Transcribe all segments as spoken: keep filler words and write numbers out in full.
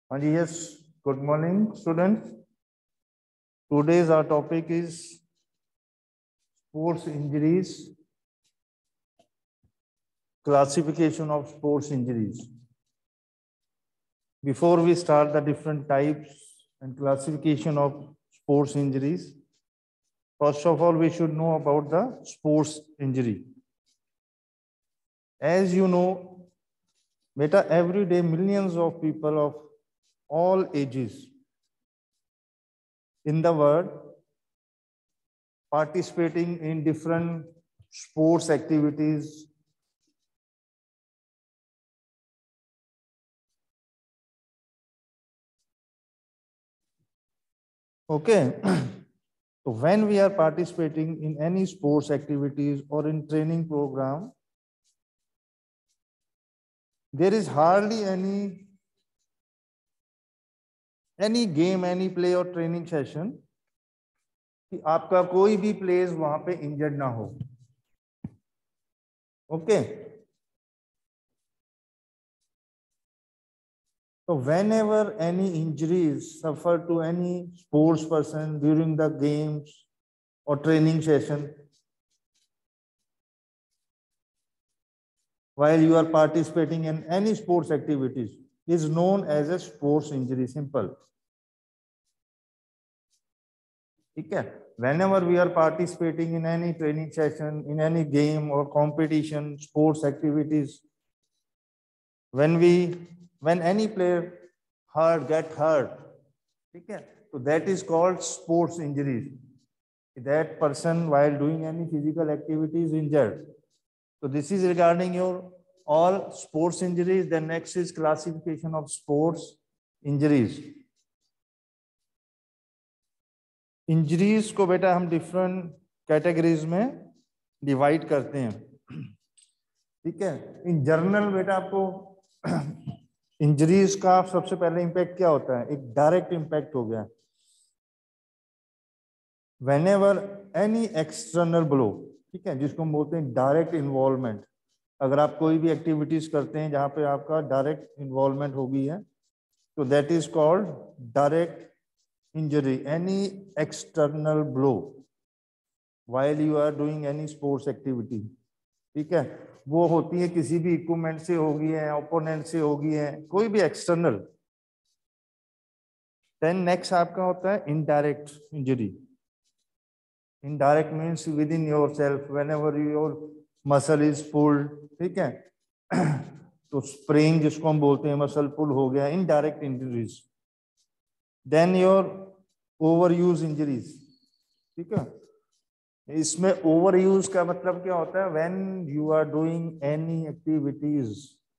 And yes, good morning, students. Today's our topic is sports injuries, classification of sports injuries. Before we start the different types and classification of sports injuries, first of all, we should know about the sports injury. As you know, beta, every day millions of people of all ages in the world participating in different sports activities. Okay. So when we are participating in any sports activities or in training program, there is hardly any any game, any play or training session कि आपका कोई भी players वहां पे injured ना हो. Okay. So whenever any injuries suffer to any sports person during the games or training session, while you are participating in any sports activities, is known as a sports injury. Simple. Okay. Whenever we are participating in any training session, in any game or competition, sports activities, when we, when any player hurt, get hurt, okay, so that is called sports injuries. That person while doing any physical activity is injured. So this is regarding your all sports injuries. The next is classification of sports injuries. Injuries को बेटा हम different categories में divide करते हैं. ठीक है. In general बेटा आपको इंजरीज का सबसे पहले इंपैक्ट क्या होता है? एक डायरेक्ट इंपैक्ट हो गया. व्हेनेवर एनी एक्सटर्नल ब्लो, ठीक है, जिसको हम बोलते हैं डायरेक्ट इन्वॉल्वमेंट. अगर आप कोई भी एक्टिविटीज करते हैं जहां पे आपका डायरेक्ट इन्वॉल्वमेंट हो गई है, तो that is called direct injury. Any external blow while you are doing any sports activity, ठीक है, वो होती है किसी भी इक्विपमेंट से होगी है, ओपोनेंट से होगी है, कोई भी एक्सटर्नल. देन नेक्स्ट आपका होता है indirect injury. Indirect means within yourself, whenever your muscle is pulled, ठीक है, तो स्प्रेइंग जिसको हम बोलते हैं, मसल पुल हो गया, indirect injuries. Then your overuse injuries. ठीक है. इसमें ओवर यूज का मतलब क्या होता है? When you are doing any activities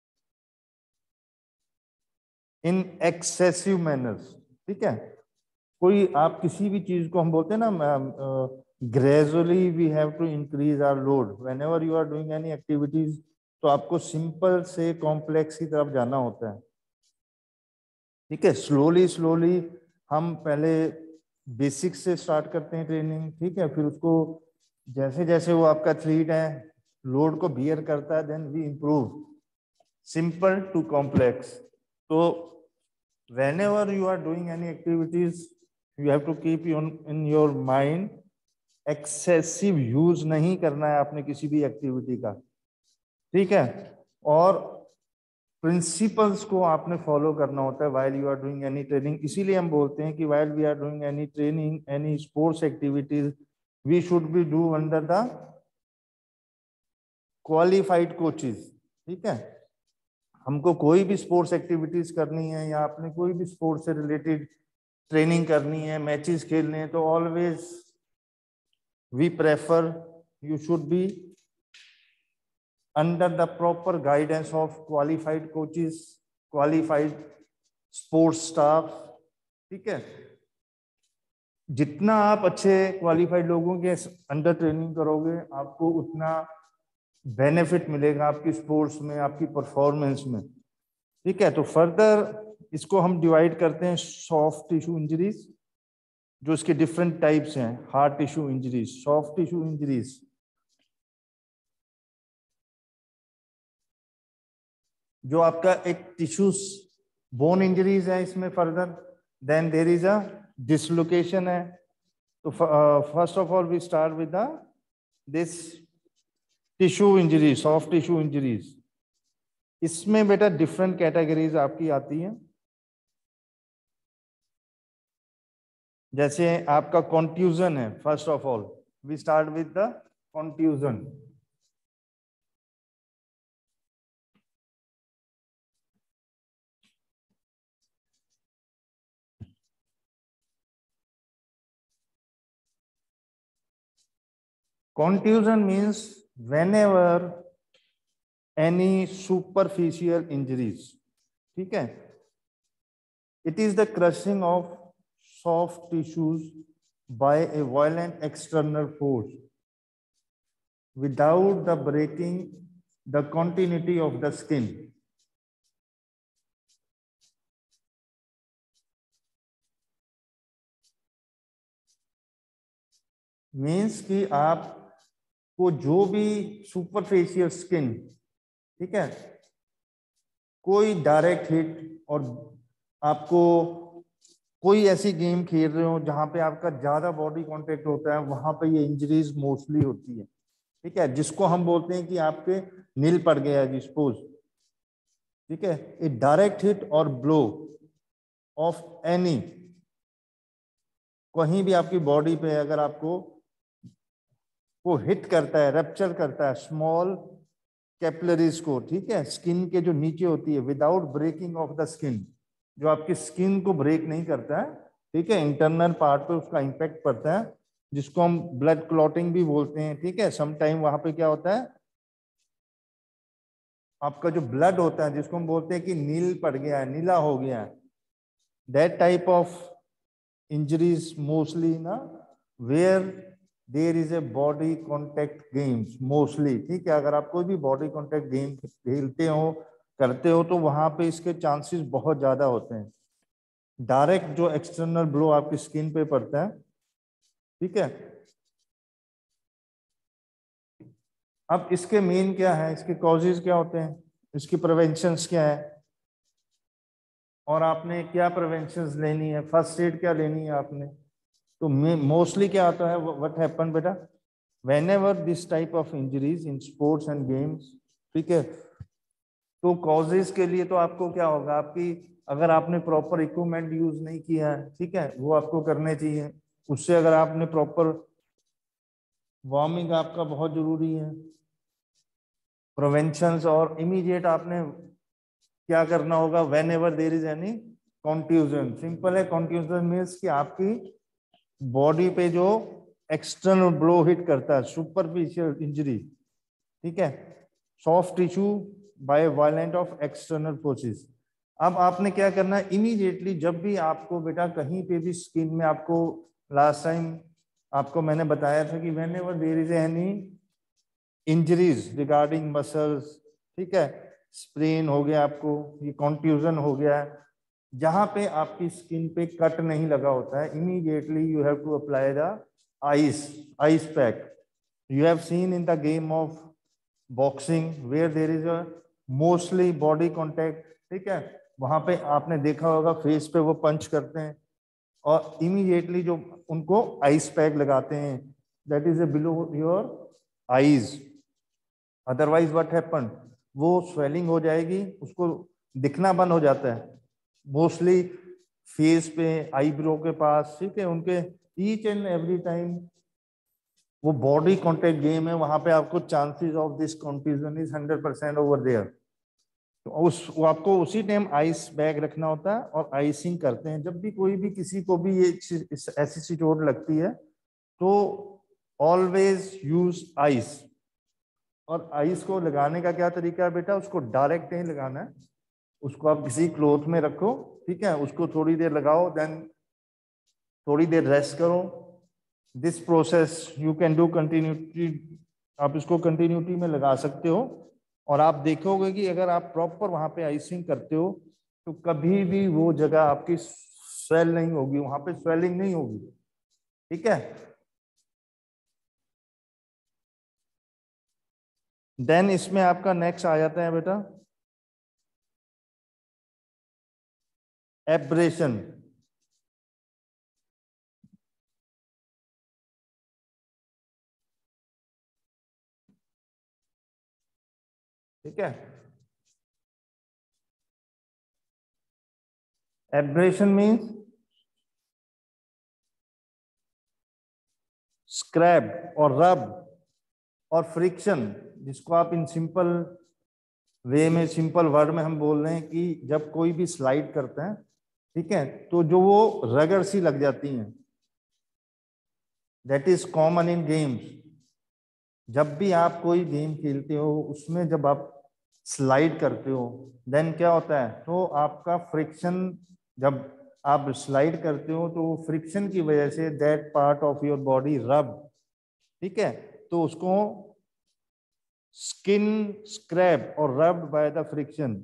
in excessive manners. ठीक है. कोई आप किसी भी चीज को हम बोलते हैं ना, gradually we have to increase our load. Whenever you are doing any activities, तो आपको सिंपल से कॉम्प्लेक्स की तरफ जाना होता है. ठीक है. स्लोली स्लोली हम पहले बेसिक से स्टार्ट करते हैं ट्रेनिंग. ठीक है. फिर उसको जैसे जैसे वो आपका एथलीट है लोड को बियर करता है, then we improve simple to complex. तो whenever you are doing any activities, you have to keep in your mind, excessive use नहीं करना है आपने किसी भी एक्टिविटी का. ठीक है. और प्रिंसिपल्स को आपने फॉलो करना होता है while you are doing any training. इसीलिए हम बोलते हैं कि while we are doing any training, any sports activities, we should be do under the qualified coaches. ठीक है. हमको कोई भी स्पोर्ट्स एक्टिविटीज करनी है या आपने कोई भी स्पोर्ट्स से रिलेटेड ट्रेनिंग करनी है, मैचेस खेलने हैं, तो always we prefer you should be under the proper guidance of qualified coaches, qualified sports staff. ठीक है. जितना आप अच्छे क्वालिफाइड लोगों के अंडर ट्रेनिंग करोगे, आपको उतना बेनिफिट मिलेगा आपकी स्पोर्ट्स में, आपकी परफॉर्मेंस में. ठीक है. तो फर्दर इसको हम डिवाइड करते हैं सॉफ्ट टिश्यू इंजरीज, जो इसके डिफरेंट टाइप्स हैं. Hard tissue injuries, soft tissue injuries, जो आपका एक टिश्यूज बोन इंजरीज है इसमें further, then there is a dislocation है। तो first of all we start with the this tissue injury, soft tissue injuries. इसमें बेटा डिफरेंट कैटेगरीज आपकी आती हैं। जैसे आपका कॉन्ट्यूजन है, first of all we start with the contusion. Contusion means whenever any superficial injuries, ठीक है, it is the crushing of soft tissues by a violent external force without the breaking the continuity of the skin. Means कि आप को जो भी सुपरफेशियल skin, ठीक है, कोई डायरेक्ट हिट और आपको कोई ऐसी गेम खेल रहे हो जहां पे आपका ज्यादा बॉडी कांटेक्ट होता है, वहां पे ये इंजरीज मोस्टली होती है, ठीक है, जिसको हम बोलते हैं कि आपके नील पड़ गया है सपोज, ठीक है। ए डायरेक्ट हिट और ब्लो ऑफ एनी, कहीं भी आपकी बॉडी पे अगर आपको वो हिट करता है, रैप्चर करता है स्मॉल कैपिलरीज को, ठीक है, स्किन के जो नीचे होती है, without breaking of the skin, जो आपकी स्किन को ब्रेक नहीं करता है, ठीक है, इंटरनल पार्ट पे उसका इंपैक्ट पड़ता है, जिसको हम ब्लड क्लॉटिंग भी बोलते हैं, ठीक है। सम टाइम वहां पे क्या होता है, आपका जो ब्लड होता है जिसको हम बोलते हैं कि नील पड़ गया है, नीला हो गया है, that type of injuries mostly ना where there is a body contact games mostly, ठीक है। अगर आप कोई भी बॉडी कॉन्टेक्ट गेम खेलते हो, करते हो, तो वहां पे इसके चांसेस बहुत ज्यादा होते हैं, डायरेक्ट जो एक्सटर्नल ब्लो आपकी स्किन पे पड़ता है, ठीक है। अब इसके मेन क्या है, इसके कॉजेज क्या होते हैं, इसकी प्रिवेंशंस क्या है, और आपने क्या प्रिवेंशंस लेनी है, फर्स्ट एड क्या लेनी है आपने। तो मोस्टली क्या आता है, व्हाट हैपन बेटा, whenever this type of injuries in sports and games, ठीक है, तो कॉजेज के लिए तो आपको क्या होगा, आपकी अगर आपने प्रॉपर इक्विपमेंट यूज नहीं किया है, ठीक है, वो आपको करने चाहिए। उससे अगर आपने प्रॉपर वार्मिंग आपका बहुत जरूरी है, प्रिवेंशंस, और इमीडिएट आपने क्या करना होगा, whenever there is any contusion. Simple है, कॉन्ट्यूजन मीन्स कि आपकी बॉडी पे जो एक्सटर्नल ब्लो हिट करता है, सुपरफिशियल इंजरी, ठीक है, soft tissue by violent of external forces. अब आपने क्या करना है, इमीडिएटली जब भी आपको बेटा कहीं पे भी स्किन में, आपको लास्ट टाइम आपको मैंने बताया था कि whenever there is any injuries regarding muscles, ठीक है, स्प्रेन हो गया आपको, ये कॉन्ट्यूजन हो गया, जहां पे आपकी स्किन पे कट नहीं लगा होता है, immediately you have to apply the ice ice pack. You have seen in the game of boxing where there is a mostly body contact, ठीक है, वहां पे आपने देखा होगा फेस पे वो पंच करते हैं और इमीडिएटली जो उनको आइस पैक लगाते हैं, that is a below your eyes, otherwise what happen, वो स्वेलिंग हो जाएगी, उसको दिखना बंद हो जाता है, मोस्टली फेस पे, आईब्रो के पास, ठीक है, उनके ईच एंड एवरी टाइम वो बॉडी कॉन्टेक्ट गेम है, वहां पे आपको chances of this confusion is hundred percent over there. तो उस वो आपको उसी टाइम आइस बैग रखना होता है और आइसिंग करते हैं। जब भी कोई भी किसी को भी ये ऐसी सी चोट लगती है तो ऑलवेज यूज आइस। और आइस को लगाने का क्या तरीका है बेटा, उसको डायरेक्ट नहीं लगाना है, उसको आप किसी क्लोथ में रखो, ठीक है, उसको थोड़ी देर लगाओ, देन थोड़ी देर रेस्ट करो। This process you can do continuity, आप इसको कंटिन्यूटी में लगा सकते हो और आप देखोगे कि अगर आप प्रॉपर वहां पे आइसिंग करते हो तो कभी भी वो जगह आपकी स्वेल नहीं होगी, वहां पे स्वेलिंग नहीं होगी, ठीक है। देन इसमें आपका नेक्स्ट आ जाता है बेटा एब्रेशन, ठीक है। एब्रेशन मीन्स स्क्रैप और रब और फ्रिक्शन, जिसको आप इन सिंपल वे में, सिंपल वर्ड में हम बोल रहे हैं कि जब कोई भी स्लाइड करते हैं, ठीक है, तो जो वो रगड़ सी लग जाती हैं, that is common in games. जब भी आप कोई गेम खेलते हो उसमें जब आप स्लाइड करते हो, देन क्या होता है, तो आपका फ्रिक्शन, जब आप स्लाइड करते हो तो फ्रिक्शन की वजह से that part of your body rub, ठीक है, तो उसको स्किन स्क्रैप और रब्ड बाय द फ्रिक्शन।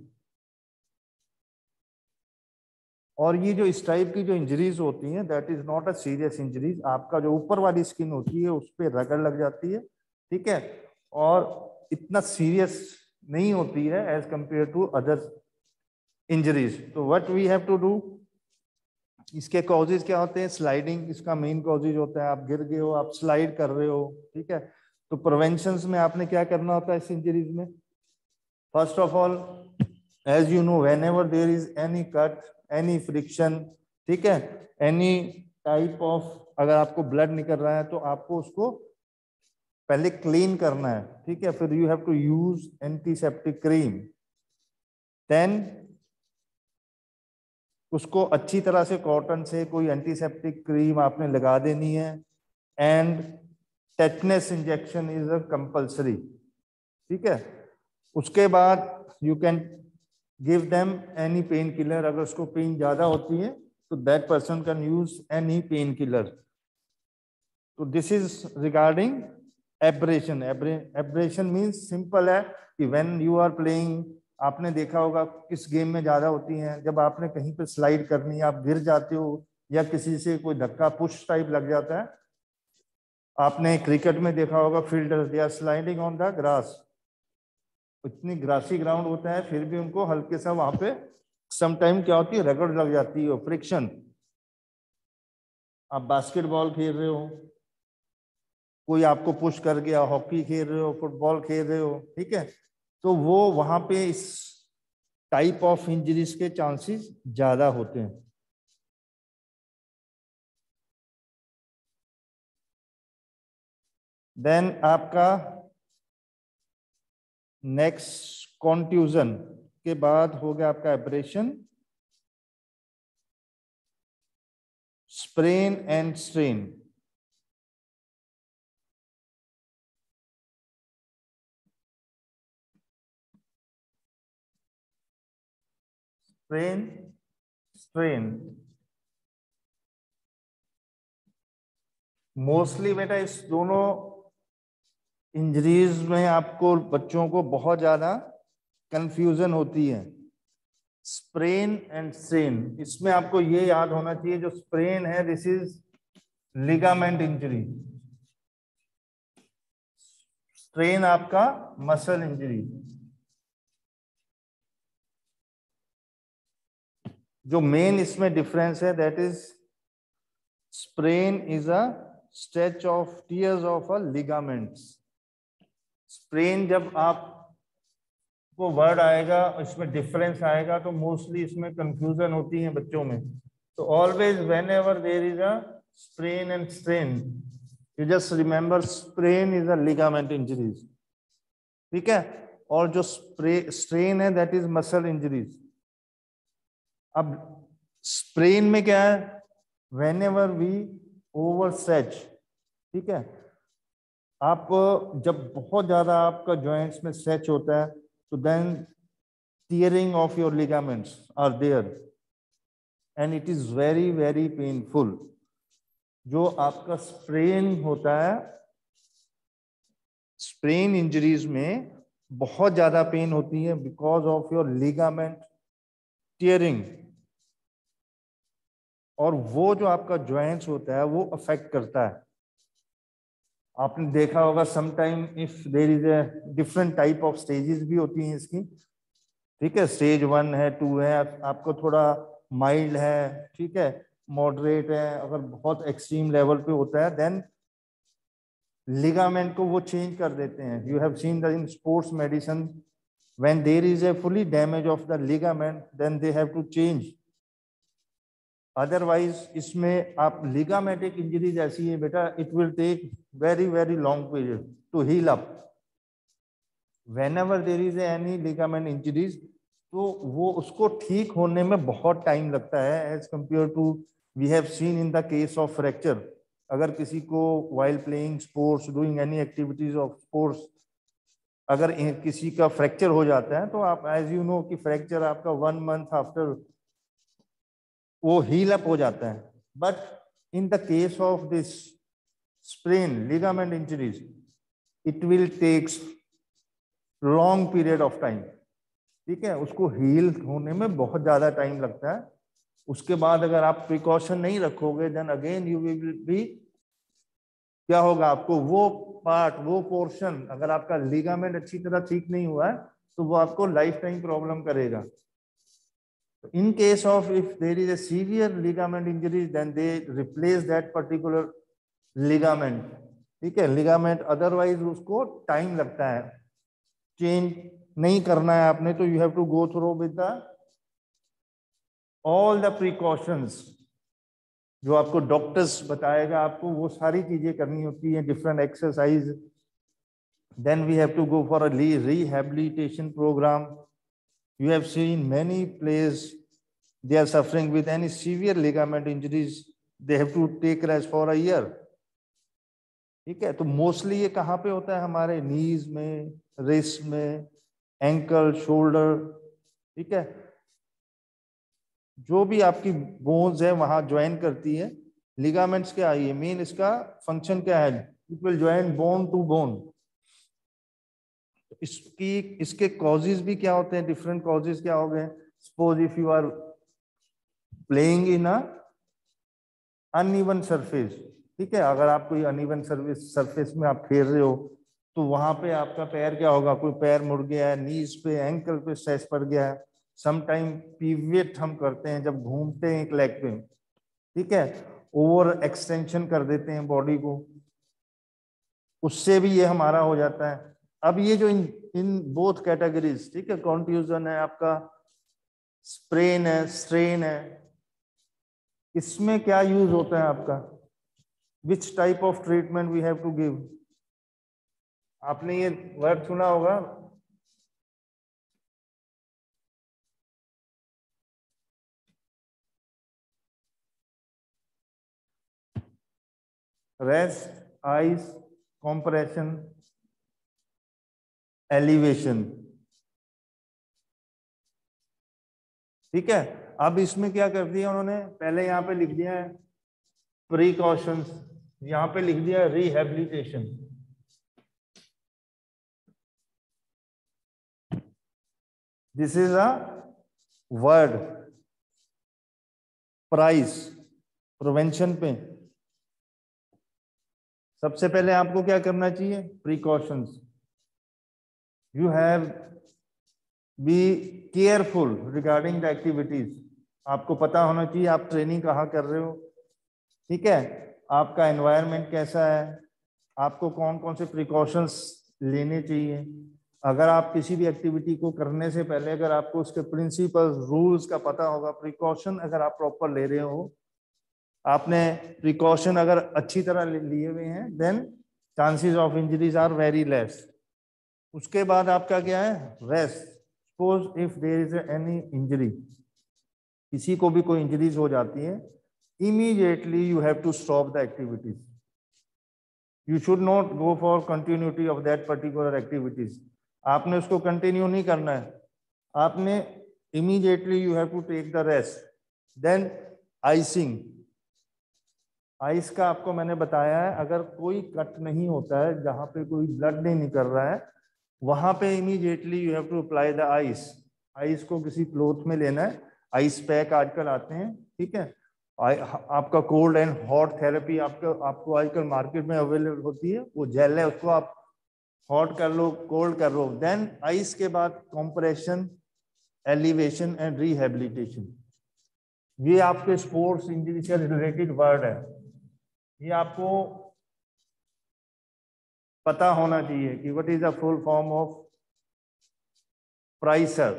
और ये जो इस टाइप की जो इंजरीज होती हैं, that is not a serious injuries. आपका जो ऊपर वाली स्किन होती है उस पर रगड़ लग जाती है, ठीक है, और इतना सीरियस नहीं होती है as compare to other injuries. तो what we have to do, इसके कॉजेज क्या होते हैं, स्लाइडिंग इसका मेन कॉजेज होता है। आप गिर गए हो, आप स्लाइड कर रहे हो, ठीक है, तो प्रिवेंशन में आपने क्या करना होता है इस इंजरीज में। First of all, as you know, whenever there is any cut, any friction, ठीक है, एनी टाइप ऑफ, अगर आपको ब्लड निकल रहा है तो आपको उसको पहले क्लीन करना है, ठीक है, फिर you have to use antiseptic cream, then उसको अच्छी तरह से कॉटन से कोई एंटीसेप्टिक क्रीम आपने लगा देनी है, and tetanus injection is a compulsory, ठीक है। उसके बाद you can give them any pain killer, अगर उसको पेन ज्यादा होती है तो that person can use any pain killer. तो this is regarding abrasion. Abrasion means simple है कि व्हेन यू आर प्लेइंग, आपने देखा होगा किस गेम में ज्यादा होती हैं, जब आपने कहीं पे स्लाइड करनी है, आप गिर जाते हो या किसी से कोई धक्का पुश टाइप लग जाता है। आपने क्रिकेट में देखा होगा fielders, they are sliding on the grass, इतनी ग्रासी ग्राउंड होता है फिर भी उनको हल्के सा वहां पे समटाइम क्या होती है, रगड़ लग जाती है, फ्रिक्शन। आप बास्केटबॉल खेल रहे हो, कोई आपको पुश कर गया, हॉकी खेल रहे हो, फुटबॉल खेल रहे हो, ठीक है, तो वो वहां पे इस टाइप ऑफ इंजरीज के चांसेस ज्यादा होते हैं। देन आपका नेक्स्ट कॉन्ट्यूजन के बाद हो गया आपका abrasion, sprain and strain. Sprain, strain, mostly बेटा इस दोनों इंजरीज में आपको बच्चों को बहुत ज्यादा कंफ्यूजन होती है। स्प्रेन एंड स्ट्रेन, इसमें आपको ये याद होना चाहिए, जो स्प्रेन है this is ligament injury, strain आपका मसल इंजरी। जो मेन इसमें डिफरेंस है that is sprain is a stretch of tears of a ligaments. Sprain जब आप को वर्ड आएगा, इसमें डिफरेंस आएगा, तो मोस्टली इसमें कंफ्यूजन होती है बच्चों में। तो always whenever there is a sprain and strain, you just remember sprain is a ligament injuries, ठीक है, और जो स्प्रे स्ट्रेन है दैट इज मसल इंजरीज। अब स्प्रेन में क्या है, whenever we overstretch, ठीक है, आप जब बहुत ज्यादा आपका जॉइंट्स में स्ट्रेच होता है तो then tearing of your ligaments are there and it is very very painful. जो आपका स्प्रेन होता है, स्प्रेन इंजरीज में बहुत ज्यादा पेन होती है because of your ligament tearing, और वो जो आपका जॉइंट्स होता है वो अफेक्ट करता है। आपने देखा होगा sometime if there is a different type of stages भी होती हैं इसकी, ठीक है, स्टेज वन है, टू है, आपको थोड़ा माइल्ड है, ठीक है, मॉडरेट है, अगर बहुत एक्सट्रीम लेवल पे होता है देन लिगामेंट को वो चेंज कर देते हैं. You have seen that in sports medicine when there is a fully damage of the ligament then they have to change. Otherwise इसमें आप लिगामेंटिक इंजरीज ऐसी है बेटा, it will take very very long period to heal up. whenever there is any ligament injuries तो वो उसको ठीक होने में बहुत टाइम लगता है as compare to we have seen in the case of fracture. अगर किसी को while playing sports doing any activities of sports अगर किसी का फ्रैक्चर हो जाता है तो आप एज यू नो कि फ्रैक्चर आपका वन मंथ आफ्टर वो हील अप हो जाता है. But in the case of this sprain ligament injuries it will takes long period of time. ठीक है, उसको हील होने में बहुत ज्यादा टाइम लगता है. उसके बाद अगर आप प्रिकॉशन नहीं रखोगे then again you will be, क्या होगा आपको वो पार्ट वो पोर्शन अगर आपका लिगामेंट अच्छी तरह ठीक नहीं हुआ है तो वो आपको लाइफ टाइम प्रॉब्लम करेगा. In case of if there is a severe ligament injury then they replace that particular ligament. ठीक है, लिगामेंट अदरवाइज उसको टाइम लगता है, चेंज नहीं करना है आपने तो you have to go through with the all the precautions जो आपको डॉक्टर्स बताएगा, आपको वो सारी चीजें करनी होती है, different exercise. Then we have to go for a rehabilitation programme. You have seen many players they are suffering with any severe ligament injuries, they have to take rest for a year. ठीक है, तो mostly ये कहाँ पे होता है, हमारे नीज में, रिस्ट में, एंकल, शोल्डर. ठीक है, जो भी आपकी बोन्स है वहां ज्वाइन करती है. लिगामेंट्स क्या है, मेन इसका फंक्शन क्या है, it will join bone to bone. इसकी इसके कॉजेज भी क्या होते हैं, डिफरेंट कॉजेज क्या हो गए. Suppose if you are playing in a uneven surface. ठीक है, अगर आप कोई अनइवन सर्विस सरफेस में आप खेल रहे हो तो वहां पे आपका पैर क्या होगा, कोई पैर मुड़ गया है, नीज पे एंकल पे स्ट्रेस पड़ गया है. समटाइम पिवट हम करते हैं जब घूमते हैं एक लेग पे. ठीक है, ओवर एक्सटेंशन कर देते हैं बॉडी को, उससे भी ये हमारा हो जाता है. अब ये जो इन इन बोथ कैटेगरीज, ठीक है, कॉन्ट्यूजन है आपका, स्प्रेन है, स्ट्रेन है, इसमें क्या यूज होता है आपका, which type of treatment we have to give. आपने ये वर्ड सुना होगा, रेस्ट, आइस, कंप्रेशन, एलिवेशन. ठीक है, अब इसमें क्या कर दिया उन्होंने, पहले यहां पे लिख दिया है प्रिकॉशंस, यहां पे लिख दिया rehabilitation. This is a word. PRICE prevention पे सबसे पहले आपको क्या करना चाहिए, precautions. You have be careful regarding the activities. आपको पता होना चाहिए आप ट्रेनिंग कहाँ कर रहे हो. ठीक है, आपका एनवायरनमेंट कैसा है, आपको कौन कौन से प्रिकॉशंस लेने चाहिए. अगर आप किसी भी एक्टिविटी को करने से पहले अगर आपको उसके प्रिंसिपल्स रूल्स का पता होगा, प्रिकॉशन अगर आप प्रॉपर ले रहे हो, आपने प्रिकॉशन अगर अच्छी तरह लिए हुए हैं then chances of injuries are very less. उसके बाद आपका क्या है, rest. Suppose if there is any injury, किसी को भी कोई इंजरीज हो जाती है, immediately you have to stop the activities. You should not go for continuity of that particular activities. आपने उसको कंटिन्यू नहीं करना है, आपने immediately you have to take the rest. Then icing. Ice का आपको मैंने बताया है, अगर कोई कट नहीं होता है, जहां पे कोई ब्लड नहीं निकल रहा है, वहां पे immediately you have to apply the ice. Ice को किसी क्लोथ में लेना है, आइस पैक आजकल आते हैं. ठीक है, आपका कोल्ड एंड हॉट थेरेपी आपको आपको आजकल मार्केट में अवेलेबल होती है, वो जेल है, उसको आप हॉट कर लो, कोल्ड कर लो. देन आइस के बाद कंप्रेशन, एलिवेशन एंड रिहैबिलिटेशन. ये आपके स्पोर्ट्स इंजरी से रिलेटेड वर्ड है, ये आपको पता होना चाहिए कि what is the full form of PRICER.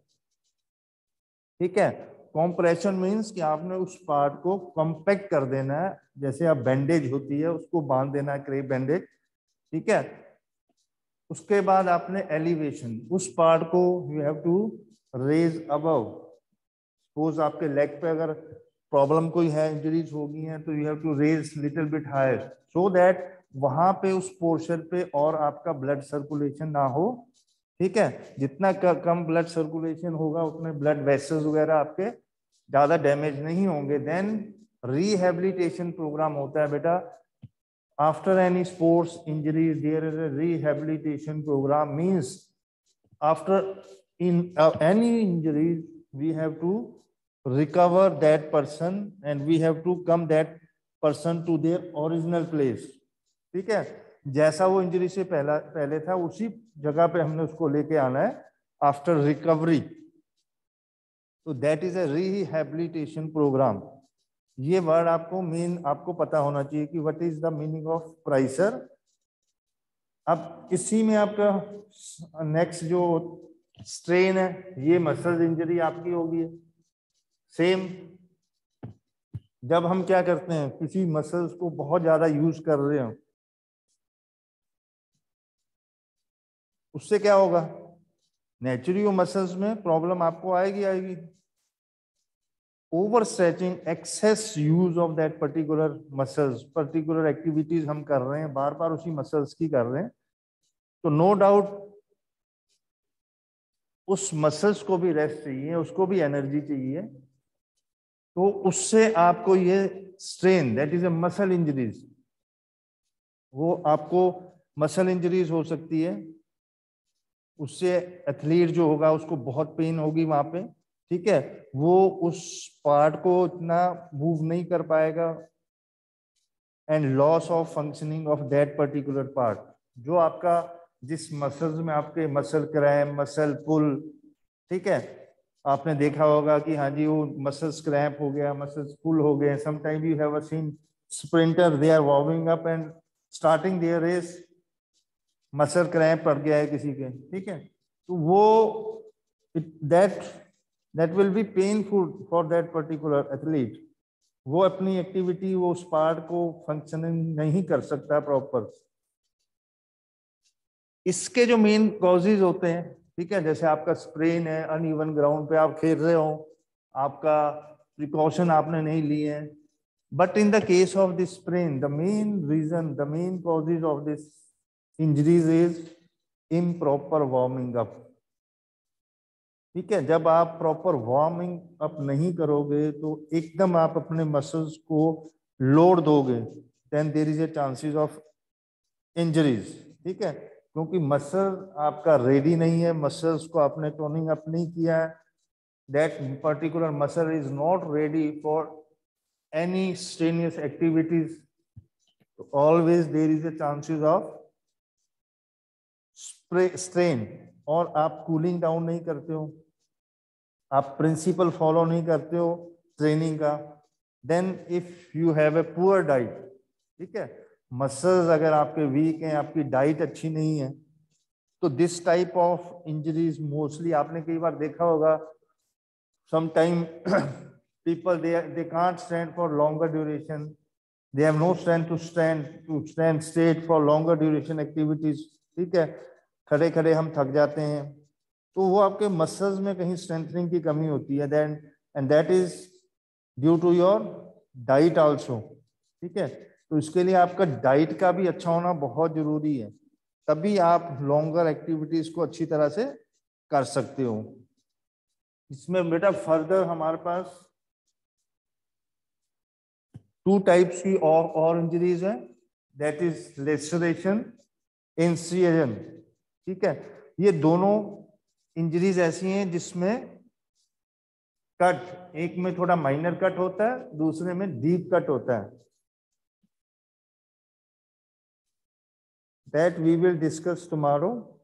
ठीक है, कॉम्प्रेशन मीन्स कि आपने उस पार्ट को कॉम्पैक्ट कर देना है, जैसे आप बैंडेज होती है उसको बांध देना है, क्रेप बैंडेज। ठीक है, उसके बाद आपने एलिवेशन, उस पार्ट को you have to raise above. Suppose आपके लेग पे अगर प्रॉब्लम कोई है, इंजरीज हो गई हैं, तो you have to raise little bit higher so that वहां पे उस पोर्शन पे और आपका ब्लड सर्कुलेशन ना हो। ठीक है, जितना कम ब्लड सर्कुलेशन होगा उतने ब्लड वेसल्स वगैरह आपके ज्यादा डैमेज नहीं होंगे। देन रिहेबिलिटेशन प्रोग्राम होता है बेटा। After any sports injury there is a rehabilitation programme, means after in any injury we have to recover that person and we have to come that person to their original place। ठीक है, जैसा वो injury से पहला पहले था उसी जगह पे हमने उसको लेके आना है आफ्टर रिकवरी। तो that is a rehabilitation programme. ये वर्ड आपको मेन आपको पता होना चाहिए कि what is the meaning of PRICER. अब इसी में आपका नेक्स्ट जो स्ट्रेन है, ये मसल इंजरी आपकी होगी। सेम, जब हम क्या करते हैं, किसी मसल्स को बहुत ज्यादा यूज कर रहे हो, उससे क्या होगा, नेचुरली वो मसल्स में प्रॉब्लम आपको आएगी आएगी over stretching, excess use of that particular muscles, particular activities हम कर रहे हैं, बार बार उसी मसल्स की कर रहे हैं, तो नो डाउट उस मसल्स को भी रेस्ट चाहिए, उसको भी एनर्जी चाहिए। तो उससे आपको ये strain, that is a muscle injuries, वो आपको मसल इंजरीज हो सकती है। उससे एथलीट जो होगा उसको बहुत पेन होगी वहां पे। ठीक है, वो उस पार्ट को इतना मूव नहीं कर पाएगा and loss of functioning of that particular part. जो आपका जिस मसल्स में आपके मसल क्रैम्प, मसल पुल, ठीक है, आपने देखा होगा कि हाँ जी वो मसल्स क्रैम्प हो गया, मसल्स पुल हो गए। Sometime you have seen sprinter, they are warming up and starting their race, muscle cramp पड़ गया है किसी के। ठीक है, तो वो that that will be painful for that particular athlete. वो अपनी एक्टिविटी, वो उस पार्ट को फंक्शनिंग नहीं कर सकता प्रॉपर। इसके जो मेन कॉजेज होते हैं, ठीक है, जैसे आपका स्प्रेन है, अनइवन ग्राउंड पे आप खेल रहे हो, आपका प्रिकॉशन आपने नहीं लिए हैं, but in the case of this sprain the main reason, the main causes of this injuries is improper warming up. ठीक है, जब आप प्रॉपर वार्मिंग अप नहीं करोगे तो एकदम आप अपने मसल्स को लोड दोगे, then there is a chances of injuries. ठीक है, क्योंकि मसल आपका रेडी नहीं है, मसल्स को आपने टोनिंग अप नहीं किया है, that particular muscle is not ready for any strenuous activities, always there is a chances of strain. और आप कूलिंग डाउन नहीं करते हो, आप प्रिंसिपल फॉलो नहीं करते हो ट्रेनिंग का, then if you have a poor diet, ठीक है, मसल्स अगर आपके वीक हैं, आपकी डाइट अच्छी नहीं है, तो this type of injuries mostly आपने कई बार देखा होगा, sometime people they they can't stand for longer duration, they have no strength to stand to stand straight for longer duration activities. ठीक है, खड़े खड़े हम थक जाते हैं, तो वो आपके मसल्स में कहीं स्ट्रेंथनिंग की कमी होती है, then and that is due to your diet also. ठीक है, तो इसके लिए आपका डाइट का भी अच्छा होना बहुत जरूरी है, तभी आप लॉन्गर एक्टिविटीज को अच्छी तरह से कर सकते हो। इसमें बेटा फर्दर हमारे पास टू टाइप्स की और और इंजरीज है, दैट इज लेसरेशन, इंसिजन। ठीक है, ये दोनों इंजरीज ऐसी हैं जिसमें कट, एक में थोड़ा माइनर कट होता है, दूसरे में डीप कट होता है, that we will discuss tomorrow.